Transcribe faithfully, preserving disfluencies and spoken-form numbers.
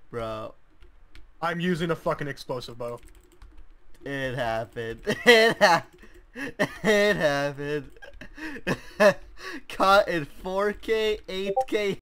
Bro. I'm using a fucking explosive bow. It happened. It happened. It happened. Caught in four K, eight K